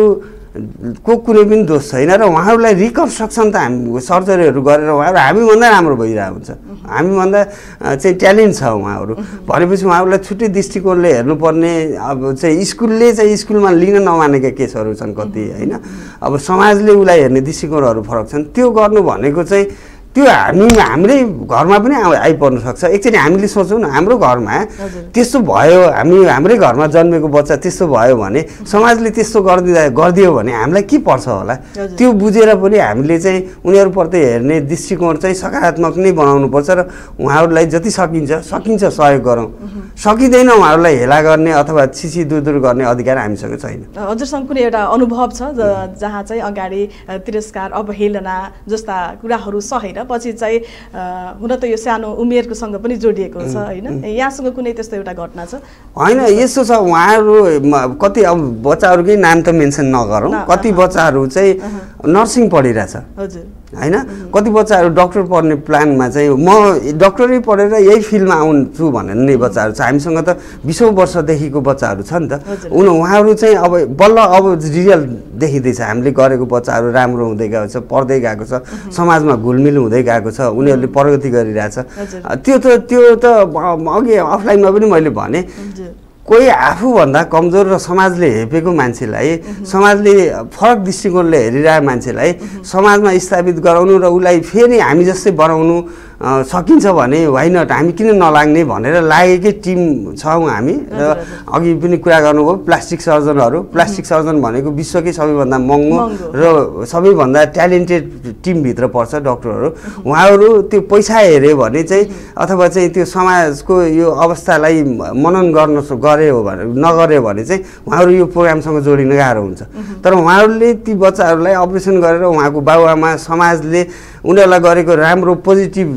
को कुनै पनि दोष छैन र उहाँहरूलाई रिकन्स्ट्रक्सन त हामी सर्जरीहरू गरेर उहाँहरू हामीभन्दा राम्रो भइरहेको हुन्छ, हामीभन्दा चाहिँ ट्यालेन्ट छ उहाँहरू भनेपछि उहाँहरूलाई छुट्टै दृष्टिकोणले हेर्नुपर्ने। अब चाहिँ स्कुलले चाहिँ स्कुलमा लिन नमानेका केसहरू छन् कति होइन। अब समाजले उसलाई हेर्ने दृष्टिकोणहरू फरक छन्। त्यो गर्नु भनेको चाहिँ त्यो हामी हाम्रै घरमा पनि आइपर्न सक्छ। एकचोटि हामीले सोचौँ न, हाम्रो घरमा त्यस्तो भयो, हामी हाम्रै घरमा जन्मेको बच्चा त्यस्तो भयो भने समाजले त्यस्तो गरिदिँदा गरिदियो भने हामीलाई के पर्छ होला। त्यो बुझेर पनि हामीले चाहिँ उनीहरूप्रति हेर्ने दृष्टिकोण चाहिँ सकारात्मक नै बनाउनुपर्छ र उहाँहरूलाई जति सकिन्छ सकिन्छ सहयोग गरौँ। सकिँदैन उहाँहरूलाई हेला गर्ने अथवा छिसी दुरदुर गर्ने अधिकार हामीसँग छैन। हजुरसँग कुनै एउटा अनुभव छ जहाँ चाहिँ अगाडि तिरस्कार अवहेलना जस्ता कुराहरू सहेर पछि चाहिँ हुन त यो सानो उमेरकोसँग पनि जोडिएको छ होइन, यहाँसँग कुनै त्यस्तो एउटा घटना छ? होइन, यस्तो छ उहाँहरू कति अब बच्चाहरूकै नाम त मेन्सन नगरौँ, कति बच्चाहरू चाहिँ नर्सिङ पढिरहेछ होइन, कति बच्चाहरू डक्टर पढ्ने प्लानमा चाहिँ म डक्टरै पढेर यही फिल्डमा आउँछु भनेर नै बच्चाहरू छ। हामीसँग त बिसौँ वर्षदेखिको बच्चाहरू छ नि त। उन उहाँहरू चाहिँ अब बल्ल अब रिजल्ट देखिँदैछ, हामीले गरेको बच्चाहरू राम्रो हुँदै गएको छ, पढ्दै गएको छ, समाजमा घुलमिल हुँदै गएको छ, उनीहरूले प्रगति गरिरहेछ। त्यो त त्यो त अघि अफलाइनमा पनि मैले भने कोही आफूभन्दा कमजोर र समाजले हेपेको मान्छेलाई, समाजले फरक दृष्टिकोणले हेरिरहेको मान्छेलाई समाजमा स्थापित गराउनु र उसलाई फेरि हामी जस्तै बनाउनु सकिन्छ भने वाइ नट, हामी किन नलाग्ने भनेर लागेकै टिम छौँ हामी। र अघि पनि कुरा गर्नुभयो प्लास्टिक सर्जनहरू, प्लास्टिक सर्जन भनेको विश्वकै सबैभन्दा महँगो र सबैभन्दा ट्यालेन्टेड टिमभित्र पर्छ डक्टरहरू। उहाँहरू त्यो पैसा हेऱ्यो भने चाहिँ अथवा चाहिँ त्यो समाजको यो अवस्थालाई मनन गर्न गरे हो भने नगर्यो भने चाहिँ उहाँहरू यो प्रोग्रामसँग जोडिन गाह्रो हुन्छ। तर उहाँहरूले ती बच्चाहरूलाई अपरेसन गरेर उहाँको बाबुआमा समाजले उनीहरूलाई गरेको राम्रो पोजिटिभ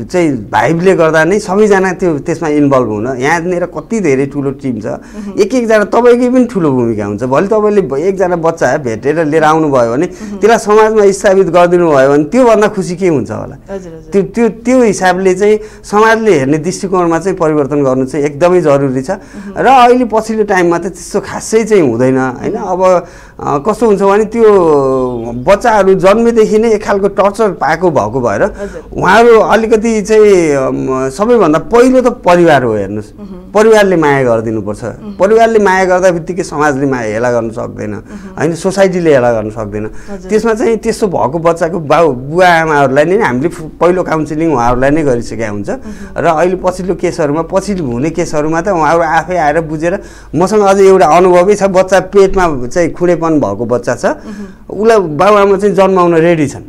चाहिँ भाइबले गर्दा नै सबैजना त्यो त्यसमा इन्भल्भ हुन यहाँनिर कति धेरै ठुलो टिम छ एक एकजना तपाईँकै पनि ठुलो भूमिका हुन्छ भोलि तपाईँले एकजना बच्चा भेटेर लिएर आउनुभयो भने त्यसलाई समाजमा स्थापित गरिदिनु भयो भने त्योभन्दा खुसी के हुन्छ होला त्यो त्यो त्यो हिसाबले चाहिँ समाजले हेर्ने दृष्टिकोणमा चाहिँ परिवर्तन गर्नु चाहिँ एकदमै जरुरी छ र अहिले पछिल्लो टाइममा त त्यस्तो खासै चाहिँ हुँदैन होइन अब कस्तो हुन्छ भने त्यो बच्चाहरू जन्मेदेखि नै एक खालको टर्चर पाएको भएको भएर उहाँहरू अलिकति चाहिँ सबैभन्दा पहिलो त परिवार हो हेर्नुहोस् परिवारले माया गरिदिनुपर्छ परिवारले माया गर्दा बित्तिकै समाजले माया हेला गर्न सक्दैन होइन सोसाइटीले हेला गर्न सक्दैन त्यसमा चाहिँ त्यस्तो भएको बच्चाको बाउ बुवा आमाहरूलाई नै हामीले पहिलो काउन्सिलिङ उहाँहरूलाई नै गरिसकेका हुन्छ र अहिले पछिल्लो केसहरूमा पछि हुने केसहरूमा त उहाँहरू आफै आएर बुझेर मसँग अझै एउटा अनुभवै छ बच्चा पेटमा चाहिँ खुँडेपन भएको बच्चा छ उसलाई बाबुआमा चाहिँ जन्माउन रेडी छन्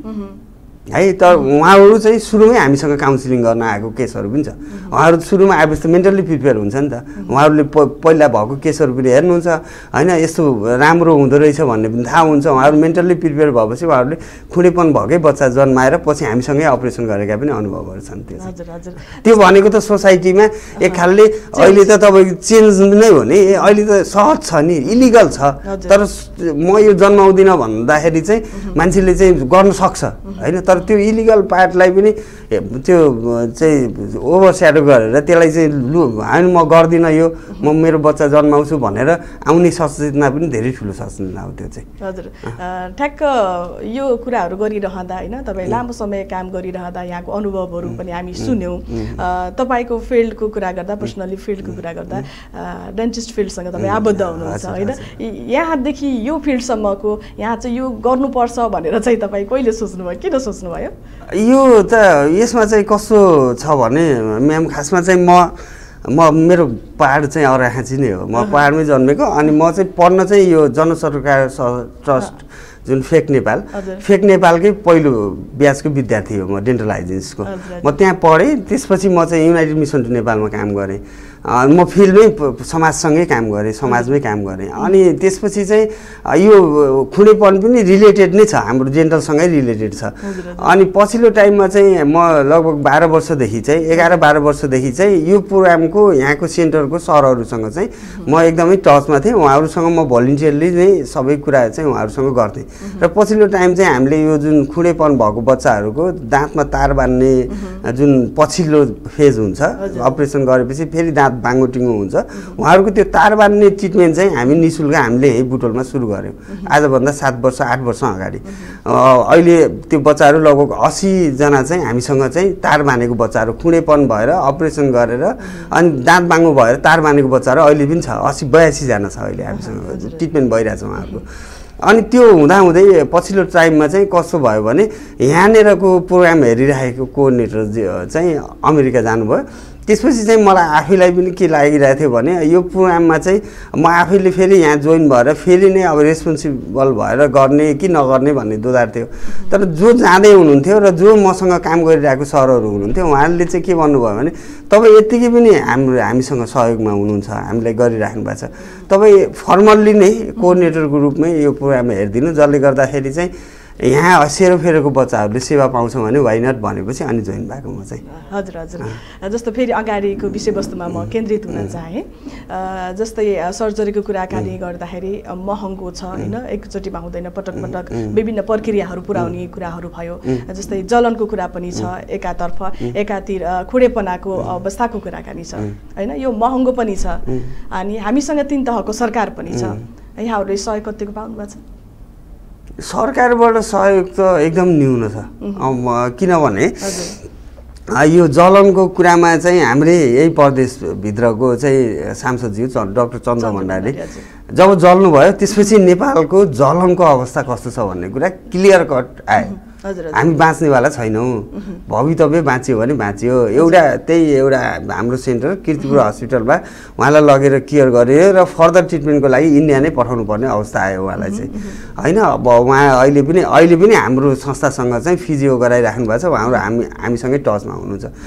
है तर उहाँहरू चाहिँ सुरुमै हामीसँग काउन्सिलिङ गर्न आएको केसहरू पनि छ उहाँहरू सुरुमा आएपछि त मेन्टल्ली प्रिपेयर हुन्छ नि त उहाँहरूले पहिला भएको केसहरू पनि हेर्नुहुन्छ होइन यस्तो राम्रो हुँदो रहेछ भन्ने पनि थाहा हुन्छ उहाँहरू मेन्टल्ली प्रिपेयर भएपछि उहाँहरूले खुँडेपन भएकै बच्चा जन्माएर पछि हामीसँगै अपरेसन गरेका पनि अनुभवहरू छन् त्यो त्यो भनेको त सोसाइटीमा एक खालले अहिले त तपाईँको चेन्ज नै हो नि अहिले त सहज छ नि इलिगल छ तर म यो जन्माउँदिनँ भन्दाखेरि चाहिँ मान्छेले चाहिँ गर्न सक्छ होइन तर त्यो इलिगल पार्टलाई पनि त्यो चाहिँ ओभर स्याडो गरेर त्यसलाई चाहिँ लु होइन म गर्दिनँ यो म मेरो बच्चा जन्माउँछु भनेर आउने सचेतना पनि धेरै ठुलो सचेतना हो त्यो चाहिँ हजुर ठ्याक्क यो कुराहरू गरिरहँदा होइन तपाईँ लामो समय काम गरिरहँदा यहाँको अनुभवहरू पनि हामी सुन्यौँ तपाईँको फिल्डको कुरा गर्दा पर्सनली फिल्डको कुरा गर्दा डेन्टिस्ट फिल्डसँग तपाईँ आबद्ध हुनुहुन्छ होइन यहाँदेखि यो फिल्डसम्मको यहाँ चाहिँ यो गर्नुपर्छ भनेर चाहिँ तपाईँ कहिले सोच्नुभयो किन सोच्नुभयो यो त यसमा चाहिँ कस्तो छ भने म्याम खासमा चाहिँ म म मेरो पहाड चाहिँ अर्घाखाँची नै हो म पहाडमै जन्मेको अनि म चाहिँ पढ्न चाहिँ यो जनसरकार ट्रस्ट जुन फेक नेपाल फेक नेपालकै पहिलो ब्याचको विद्यार्थी हो म डेन्टल हाइजिन्सको म त्यहाँ पढेँ त्यसपछि म चाहिँ युनाइटेड मिसन टु नेपालमा काम गरेँ म फिल्डमै समाजसँगै काम गरेँ समाजमै काम गरेँ अनि त्यसपछि चाहिँ यो खुँडेपन पनि रिलेटेड नै छ हाम्रो डेन्टलसँगै रिलेटेड छ अनि पछिल्लो टाइममा चाहिँ म लगभग बाह्र वर्षदेखि चाहिँ एघार बाह्र वर्षदेखि चाहिँ यो प्रोग्रामको यहाँको सेन्टरको सरहरूसँग चाहिँ म एकदमै टचमा थिएँ उहाँहरूसँग म भलिन्टियरली नै सबै कुरा चाहिँ उहाँहरूसँग गर्थेँ र पछिल्लो टाइम चाहिँ हामीले यो जुन खुँडेपन भएको बच्चाहरूको दाँतमा तार बान्ने जुन पछिल्लो फेज हुन्छ अपरेसन गरेपछि फेरि दाँत बाङ्गोटिङ्गो हुन्छ उहाँहरूको त्यो तार बान्ने ट्रिटमेन्ट चाहिँ हामी नि शुल्क हामीले यही बुटोलमा सुरु गऱ्यौँ आजभन्दा सात वर्ष आठ वर्ष अगाडि अहिले त्यो बच्चाहरू लगभग असीजना चाहिँ हामीसँग चाहिँ तार बानेको बच्चाहरू खुँडेपन भएर अपरेसन गरेर अनि दाँत बाङ्गो भएर तार बानेको बच्चाहरू अहिले पनि छ असी बयासीजना छ अहिले हामीसँग ट्रिटमेन्ट भइरहेछ उहाँहरूको अनि त्यो हुँदाहुँदै पछिल्लो टाइममा चाहिँ कस्तो भयो भने यहाँनिरको प्रोग्राम हेरिरहेको कोअर्डिनेटर चाहिँ अमेरिका जानुभयो त्यसपछि चाहिँ मलाई आफैलाई पनि के लागिरहेको थियो भने यो प्रोग्राममा चाहिँ म आफैले फेरि यहाँ जोइन भएर फेरि नै अब रेस्पोन्सिबल भएर गर्ने कि नगर्ने भन्ने दोधार थियो तर जो जाँदै हुनुहुन्थ्यो र जो मसँग काम गरिरहेको सरहरू हुनुहुन्थ्यो उहाँहरूले चाहिँ के भन्नुभयो भने तपाईँ यत्तिकै पनि हाम्रो हामीसँग सहयोगमा हुनुहुन्छ हामीलाई गरिराख्नु भएको छ तपाईँ फर्मल्ली नै कोअर्डिनेटरको रूपमै यो प्रोग्राम हेरिदिनु जसले गर्दाखेरि चाहिँ यहाँ सेरोफेरोको बच्चाहरूले सेवा पाउँछ भने वाइ नट भनेपछि अनि जोइन भएको म चाहिँ हजुर हजुर जस्तो फेरि अगाडिको विषयवस्तुमा म केन्द्रित हुन चाहेँ जस्तै सर्जरीको कुराकानी गर्दाखेरि महँगो छ होइन एकचोटिमा हुँदैन पटक पटक विभिन्न प्रक्रियाहरू पुर्याउने कुराहरू भयो जस्तै जलनको कुरा पनि छ एकातर्फ एकातिर खुँडेपनाको अवस्थाको कुराकानी छ होइन यो महँगो पनि छ अनि हामीसँग तीन तहको सरकार पनि छ यहाँहरूले सहयोग कतिको पाउनु भएको छ सरकारबाट सहयोग त एकदम न्यून छ किनभने यो जलनको कुरामा चाहिँ हाम्रै यही प्रदेशभित्रको चाहिँ सांसदज्यू डाक्टर चन्द्र भण्डारी जब जल्नुभयो त्यसपछि नेपालको जलनको अवस्था कस्तो छ भन्ने कुरा क्लियर कट आयो हामी बाँच्नेवाला छैनौँ भवितव्य बाँच्यो भने बाँच्यो एउटा त्यही एउटा हाम्रो सेन्टर कीर्तिपुर हस्पिटलमा उहाँलाई लगेर केयर गरेर र फर्दर ट्रिटमेन्टको लागि इन्डिया नै पठाउनु पर्ने अवस्था आयो उहाँलाई चाहिँ होइन अब उहाँ अहिले पनि अहिले पनि हाम्रो संस्थासँग चाहिँ फिजियो गराइराख्नु भएको छ उहाँहरू हामी हामीसँगै टचमा हुनुहुन्छ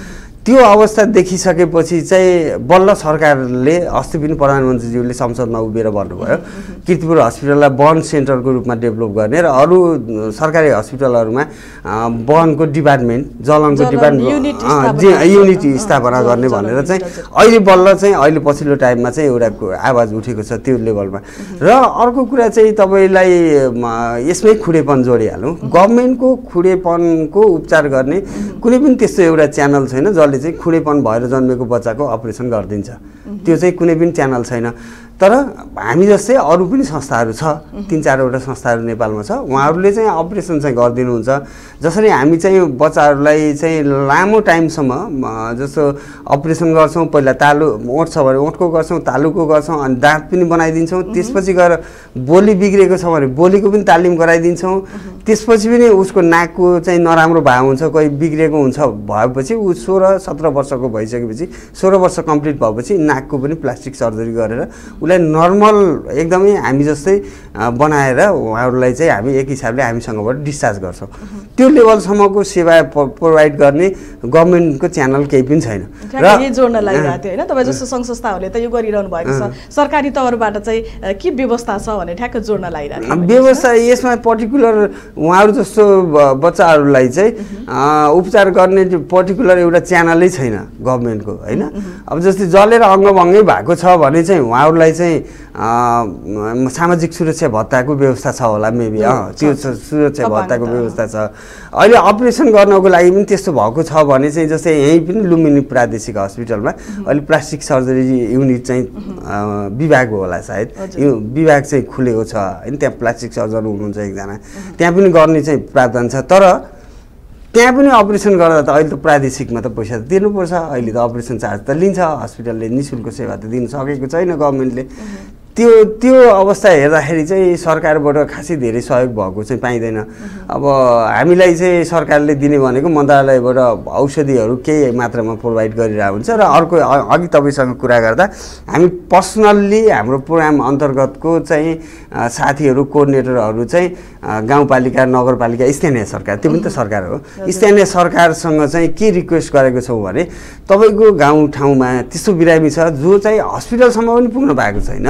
त्यो अवस्था देखिसकेपछि चाहिँ बल्ल सरकारले अस्ति पनि प्रधानमन्त्रीज्यूले संसदमा उभिएर भन्नुभयो कीर्तिपुर हस्पिटललाई बर्न सेन्टरको रूपमा डेभलप गर्ने र अरू सरकारी हस्पिटलहरूमा बर्नको डिपार्टमेन्ट जलनको डिपार्टमेन्ट युनिट स्थापना गर्ने भनेर चाहिँ अहिले बल्ल चाहिँ अहिले पछिल्लो टाइममा चाहिँ एउटा आवाज उठेको छ त्यो लेभलमा। र अर्को कुरा चाहिँ तपाईँलाई यसमै खुडेपन जोडिहालौँ। गभर्मेन्टको खुडेपनको उपचार गर्ने कुनै पनि त्यस्तो एउटा च्यानल छैन जसले चाहिँ खुडेपन भएर जन्मेको बच्चाको अपरेसन गरिदिन्छ, त्यो चाहिँ कुनै पनि च्यानल छैन। तर हामी जस्तै अरू पनि संस्थाहरू छ, तिन चारवटा संस्थाहरू नेपालमा छ, उहाँहरूले चाहिँ अपरेसन चाहिँ गरिदिनुहुन्छ। जसरी हामी चाहिँ बच्चाहरूलाई चाहिँ लामो टाइमसम्म जस्तो अपरेसन गर्छौँ, पहिला तालु ओठ छ भने ओठको गर्छौँ, तालुको गर्छौँ, अनि दाँत पनि बनाइदिन्छौँ, त्यसपछि गएर बोली बिग्रेको छ भने बोलीको पनि तालिम गराइदिन्छौँ, त्यसपछि पनि उसको नाकको चाहिँ नराम्रो भाव हुन्छ, कोही बिग्रेको हुन्छ भएपछि ऊ सोह्र सत्र वर्षको भइसकेपछि सोह्र वर्ष कम्प्लिट भएपछि नाकको पनि प्लास्टिक सर्जरी गरेर उसलाई नर्मल एकदमै हामी जस्तै बनाएर उहाँहरूलाई चाहिँ हामी एक हिसाबले हामीसँगबाट डिस्चार्ज गर्छौँ। त्यो लेभलसम्मको सेवा प्रोभाइड गर्ने गभर्मेन्टको च्यानल केही पनि छैन। र यही जोड्न लागिरहेको थियो होइन, तपाईँ जस्तो सङ्घ संस्थाहरूले त यो गरिरहनु भएको छ, सरकारी तौरबाट चाहिँ के व्यवस्था छ भने ठ्याक्क जोड्न लागिरहेको थियो। व्यवस्था यसमा पर्टिकुलर उहाँहरू जस्तो बच्चाहरूलाई चाहिँ उपचार गर्ने पर्टिकुलर एउटा च्यानलै छैन गभर्मेन्टको होइन। अब जस्तै जलेर अङ्गभङ्गै भएको छ भने चाहिँ उहाँहरूलाई चाहिँ सामाजिक सुरक्षा भत्ताको व्यवस्था छ होला मेबी, अँ त्यो सुरक्षा भत्ताको व्यवस्था छ। अहिले अपरेसन गर्नको लागि पनि त्यस्तो भएको छ भने चाहिँ जस्तै यहीँ पनि लुम्बिनी प्रादेशिक हस्पिटलमा अहिले प्लास्टिक सर्जरी युनिट चाहिँ विभाग होला सायद, यो विभाग चाहिँ खुलेको छ होइन, त्यहाँ प्लास्टिक सर्जन हुनुहुन्छ एकजना, त्यहाँ पनि गर्ने चाहिँ प्रावधान छ। तर त्यहाँ पनि अपरेसन गर्दा त अहिले त प्रादेशिकमा त पैसा त दिनुपर्छ, अहिले त अपरेसन चार्ज त लिन्छ, हस्पिटलले नि शुल्क सेवा त दिन सकेको छैन गभर्मेन्टले। त्यो त्यो अवस्था हेर्दाखेरि चाहिँ सरकारबाट खासै धेरै सहयोग भएको चाहिँ पाइँदैन। अब हामीलाई चाहिँ सरकारले दिने भनेको मन्त्रालयबाट औषधिहरू केही मात्रामा प्रोभाइड गरिरहेको हुन्छ। र अर्को अघि तपाईँसँग कुरा गर्दा हामी पर्सनल्ली हाम्रो प्रोग्राम अन्तर्गतको चाहिँ साथीहरू कोअर्डिनेटरहरू चाहिँ गाउँपालिका नगरपालिका स्थानीय सरकार, त्यो पनि त सरकार हो, स्थानीय सरकारसँग चाहिँ के रिक्वेस्ट गरेको छौँ भने तपाईँको गाउँठाउँमा त्यस्तो बिरामी छ जो चाहिँ हस्पिटलसम्म पनि पुग्न भएको छैन,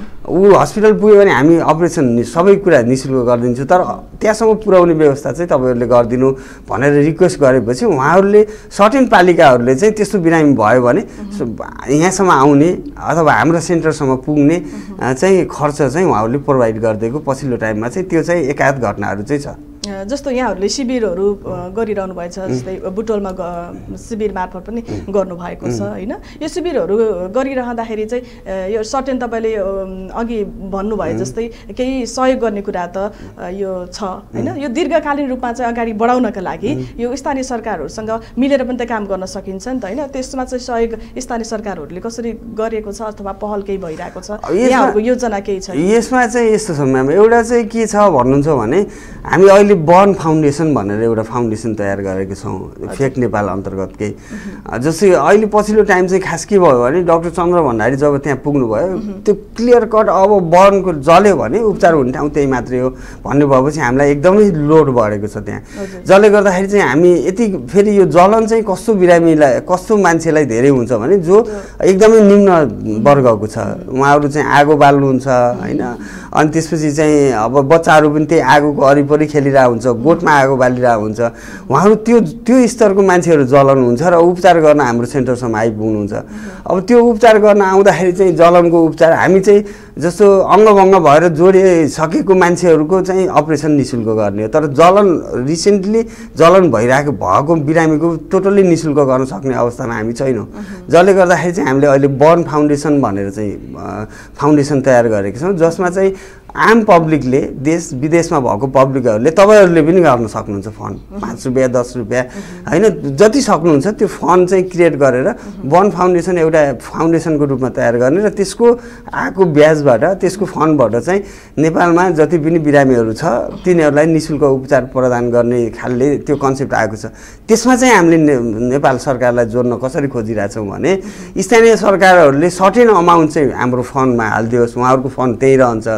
ऊ हस्पिटल पुग्यो भने हामी अपरेसन सबै कुरा निःशुल्क गरिदिन्छौँ, तर त्यहाँसम्म पुर्याउने व्यवस्था चाहिँ तपाईँहरूले गरिदिनु भनेर रिक्वेस्ट गरेपछि उहाँहरूले सर्टेन पालिकाहरूले चाहिँ त्यस्तो बिरामी भयो भने यहाँसम्म आउने अथवा हाम्रो सेन्टरसम्म पुग्ने चाहिँ खर्च चाहिँ उहाँहरूले प्रोभाइड गरिदिएको पछिल्लो टाइममा चाहिँ त्यो चाहिँ एकाध घटनाहरू चाहिँ छ। जस्तो यहाँहरूले शिविरहरू गरिरहनु भएको छ, जस्तै बुटोलमा शिविर मार्फत पनि गर्नुभएको छ होइन। यो शिविरहरू गरिरहँदाखेरि चाहिँ यो सर्टेन तपाईँले अघि भन्नुभयो जस्तै केही सहयोग गर्ने कुरा त यो छ होइन। यो दीर्घकालीन रूपमा चाहिँ अगाडि बढाउनका लागि यो स्थानीय सरकारहरूसँग मिलेर पनि त काम गर्न सकिन्छ नि त होइन। त्यसमा चाहिँ सहयोग स्थानीय सरकारहरूले कसरी गरेको छ अथवा पहल केही भइरहेको छ, यहाँहरूको योजना केही छ? यसमा चाहिँ यस्तो छ म्याम, एउटा चाहिँ के छ भन्नुहुन्छ भने हामी अहिले बर्न फाउन्डेसन भनेर एउटा फाउन्डेसन तयार गरेको छौँ फेक नेपाल अन्तर्गतकै। जस्तै अहिले पछिल्लो टाइम चाहिँ खास के भयो भने डाक्टर चन्द्र भण्डारी जब त्यहाँ पुग्नुभयो त्यो क्लियर कट अब बर्नको जल्यो भने उपचार हुने ठाउँ त्यही मात्रै हो भन्ने भएपछि हामीलाई एकदमै लोड बढेको छ त्यहाँ। जसले गर्दाखेरि चाहिँ हामी यति फेरि यो जलन चाहिँ कस्तो बिरामीलाई कस्तो मान्छेलाई धेरै हुन्छ भने जो एकदमै निम्न वर्गको छ, उहाँहरू चाहिँ आगो बाल्नुहुन्छ होइन, अनि त्यसपछि चाहिँ अब बच्चाहरू पनि त्यही आगोको वरिपरि खेलिरहेको हुन्छ, गोठमा आगो बालिरहेको हुन्छ, उहाँहरू त्यो त्यो स्तरको मान्छेहरू जलाउनुहुन्छ र उपचार गर्न हाम्रो सेन्टरसम्म आइपुग्नुहुन्छ। अब त्यो उपचार गर्न आउँदाखेरि चाहिँ जलनको उपचार हामी चाहिँ जस्तो अङ्गभङ्ग भएर जोडिसकेको मान्छेहरूको चाहिँ अपरेसन निःशुल्क गर्ने हो, तर जलन रिसेन्टली जलन भइरहेको भएको बिरामीको टोटल्ली निःशुल्क गर्न सक्ने अवस्थामा हामी छैनौँ। जसले गर्दाखेरि चाहिँ हामीले अहिले बर्न फाउन्डेसन भनेर चाहिँ फाउन्डेसन तयार गरेका छौँ, जसमा चाहिँ आम पब्लिकले देश विदेशमा भएको पब्लिकहरूले तपाईँहरूले पनि गर्न सक्नुहुन्छ फन्ड, पाँच रुपियाँ दस रुपियाँ होइन जति सक्नुहुन्छ त्यो फन्ड चाहिँ क्रिएट गरेर बर्न फाउन्डेसन एउटा फाउन्डेसनको रूपमा तयार गर्ने र त्यसको आएको ब्याजबाट त्यसको फन्डबाट चाहिँ नेपालमा जति पनि बिरामीहरू छ तिनीहरूलाई निःशुल्क उपचार प्रदान गर्ने खालले त्यो कन्सेप्ट आएको छ। त्यसमा चाहिँ हामीले नेपाल सरकारलाई जोड्न कसरी खोजिरहेछौँ भने स्थानीय सरकारहरूले सर्टेन अमाउन्ट चाहिँ हाम्रो फन्डमा हालिदियोस्, उहाँहरूको फन्ड त्यही रहन्छ,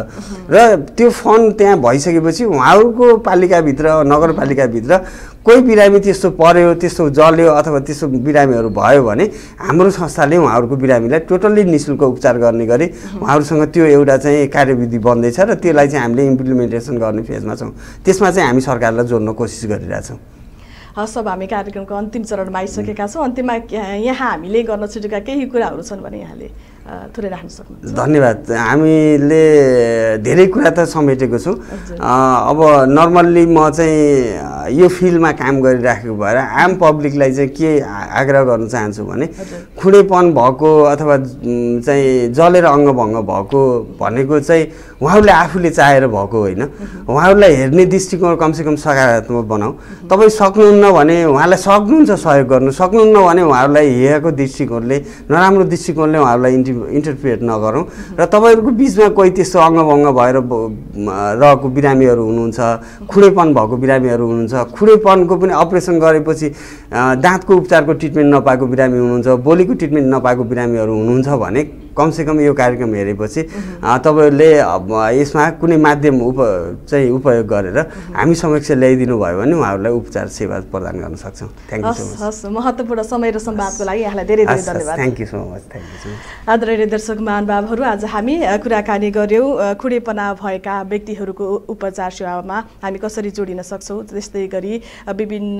र त्यो फन्ड त्यहाँ भइसकेपछि उहाँहरूको पालिकाभित्र नगरपालिकाभित्र कोही बिरामी त्यस्तो पर्यो त्यस्तो जल्यो अथवा त्यस्तो बिरामीहरू भयो भने हाम्रो संस्थाले उहाँहरूको बिरामीलाई टोटल्ली निःशुल्क उपचार गर्ने गरी उहाँहरूसँग त्यो एउटा चाहिँ कार्यविधि बन्दैछ र त्यसलाई चाहिँ हामीले इम्प्लिमेन्टेसन गर्ने फेजमा छौँ। त्यसमा चाहिँ हामी सरकारलाई जोड्न कोसिस गरिरहेछौँ। हस्, अब हामी कार्यक्रमको अन्तिम चरणमा आइसकेका छौँ। अन्तिममा यहाँ हामीले गर्न छुटेका केही कुराहरू छन् भने यहाँले थोरै राख्न सक्नुहुन्छ। धन्यवाद। हामीले धेरै कुरा त समेटेको छु। अब नर्मल्ली म चाहिँ यो फिल्डमा काम गरिराखेको भएर आम पब्लिकलाई चाहिँ के आग्रह गर्न चाहन्छु भने खुँडेपन भएको अथवा चाहिँ जलेर अङ्गभङ्ग भएको भनेको चाहिँ उहाँहरूले आफूले चाहेर भएको होइन। उहाँहरूलाई हेर्ने दृष्टिकोण कमसेकम सकारात्मक बनाऊ। तपाईँ सक्नुहुन्न भने उहाँलाई सक्नुहुन्छ सहयोग गर्नु, सक्नुहुन्न भने उहाँहरूलाई हेरेको दृष्टिकोणले नराम्रो दृष्टिकोणले उहाँहरूलाई इन्टरप्रिट नगरौँ। र तपाईँहरूको बिचमा कोही त्यस्तो अङ्गभङ्ग भएर रहेको बिरामीहरू हुनुहुन्छ, खुँडेपन भएको बिरामीहरू हुनुहुन्छ, खुँडेपनको पनि अपरेसन गरेपछि दाँतको उपचारको ट्रिटमेन्ट नपाएको बिरामी हुनुहुन्छ, बोलीको ट्रिटमेन्ट नपाएको बिरामीहरू हुनुहुन्छ भने कमसेकम यो कार्यक्रम हेरेपछि तपाईँहरूले यसमा कुनै माध्यम उप चाहिँ उपयोग गरेर हामी समक्ष ल्याइदिनु भयो भने उहाँहरूलाई उपचार सेवा प्रदान गर्न सक्छौँ। Thank you so much. हस्, महत्त्वपूर्ण समय र संवादको लागि यहाँलाई धेरै धेरै धन्यवाद। Thank you so much. Thank you so much. आदरणीय दर्शक महानुभावहरू, आज हामी कुराकानी गऱ्यौँ खुँडेपना भएका व्यक्तिहरूको उपचार सेवामा हामी कसरी जोडिन सक्छौँ, त्यस्तै गरी विभिन्न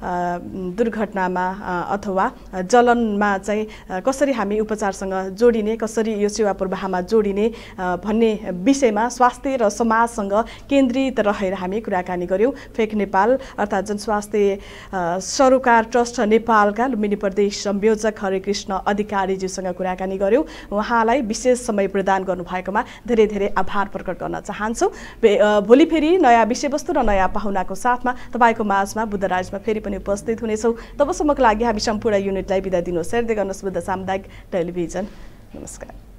दुर्घटनामा अथवा जलनमा चाहिँ कसरी हामी उपचारसँग जोडिने, कसरी यो सेवा प्रवाहमा जोडिने भन्ने विषयमा स्वास्थ्य र समाजसँग केन्द्रित रहेर हामी कुराकानी गऱ्यौँ। फेक नेपाल अर्थात् जनस्वास्थ्य सरोकार ट्रस्ट नेपालका लुम्बिनी प्रदेश संयोजक हरेकृष्ण अधिकारीज्यूसँग कुराकानी गऱ्यौँ। उहाँलाई विशेष समय प्रदान गर्नुभएकोमा धेरै धेरै आभार प्रकट गर्न चाहन्छौँ। भोलि फेरि नयाँ विषयवस्तु र नयाँ पाहुनाको साथमा तपाईँको माझमा बुद्धराजमा फेरि पनि उपस्थित हुनेछौँ। तबसम्मको लागि हामी सम्पूर्ण युनिटलाई बिदा दिनुहोस्। हेर्दै गर्नुहोस् बुद्ध सामुदायिक टेलिभिजन। नमस्कार।